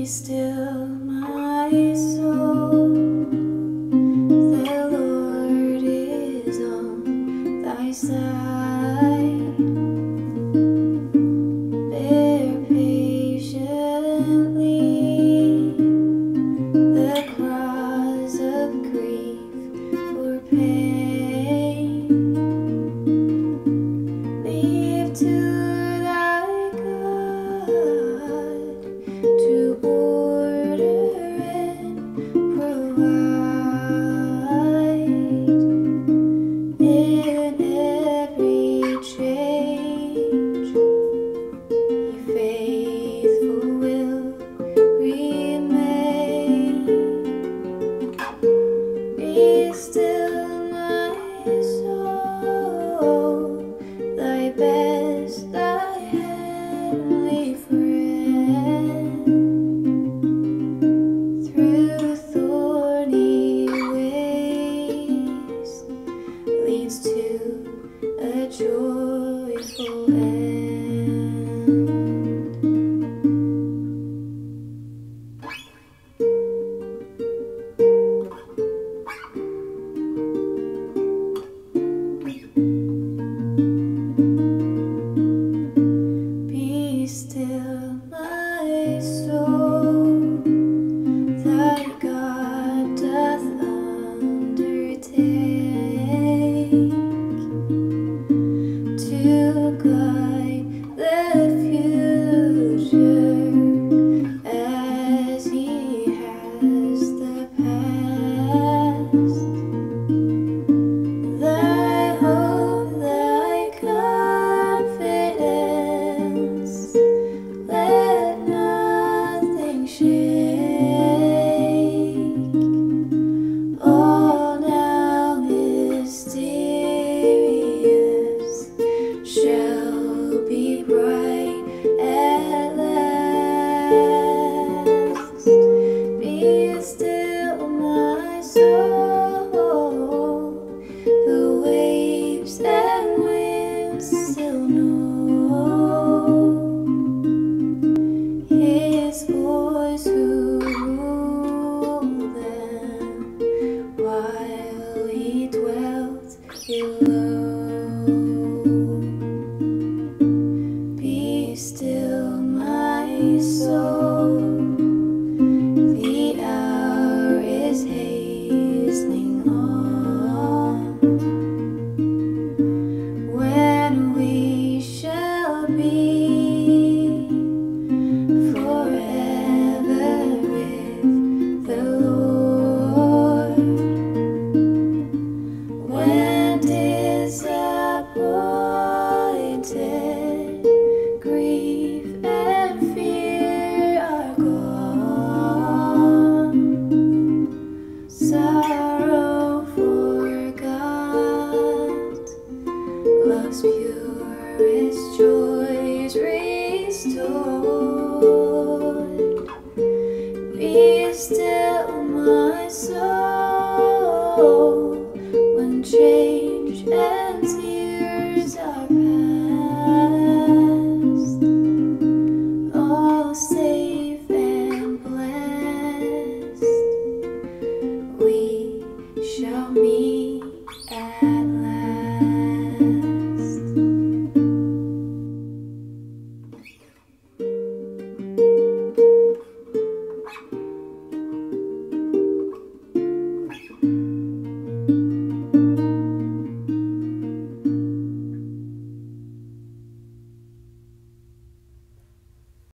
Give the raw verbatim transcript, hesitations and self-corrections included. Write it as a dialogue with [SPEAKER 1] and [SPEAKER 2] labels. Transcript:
[SPEAKER 1] still, my soul, the Lord is on thy side. Bear patiently the cross of grief or pain. Leave to thy God to order and provide. In every change, He faithful will remain. Be still, my soul, thy best, thy heavenly friend. Through thorny ways leads to a joyful end. Be still, my soul, thy God doth undertake to guide the future as He has the past. Thy hope, thy confidence, let nothing shake. All now mysterious shall be bright at last. Be still, my soul, the waves and winds still know His voice who